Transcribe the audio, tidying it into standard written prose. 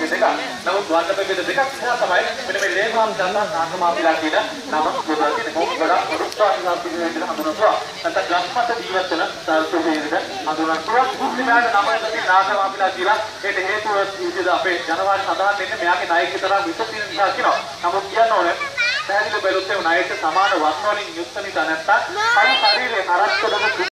ප්‍රභේද දෙකක්. නමුත් වර්ණ ප්‍රභේද දෙකක් නිසා තමයි මෙන්න මේ ලේඛාම් දන්නා නාගමාපිලා කියන නම යොදලා තියෙන්නේ. මොකද ගොඩක් පුරුෂාංශාපිත විදිහට හඳුන්වනවා. නැත්නම් ගස්මත ජීවත් වෙන ප්‍රභේදෙට හඳුන්වනවා. මුස්ලිමයාගේ නම තියෙන නාගමාපිලා කියලා ඒට හේතුව විදිහට අපේ ජනවාරි සඳහන් වෙන්නේ මෙයාගේ ණයක තරම් විස තියෙන නිසා කියනවා. නමුත් කියන්න ඕනේ පැහැදිලි බැලුවොත් ඒ ණයට සමාන වර්ණ වලින් යුක්ත නිසා නැත්නම් අර ශරීරයේ හරස්කඩක